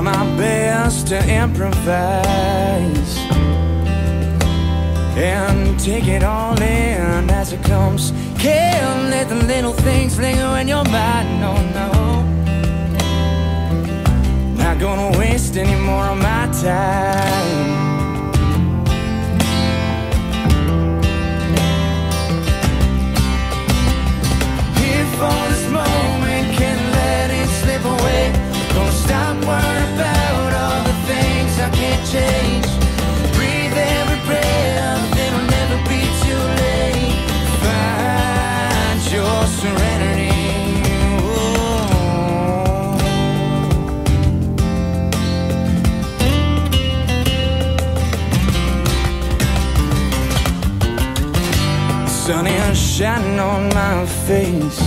try my best to improvise and take it all in as it comes. Can't let the little things linger in your mind, no, no. Not gonna waste any more of my time. Here for this moment, can't let it slip away. Gonna stop worrying about all the things I can't change. Breathe every breath, it'll never be too late. Find your serenity. The sun is shining on my face,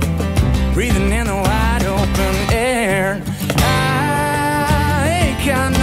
breathing in the wide open air. I ain't got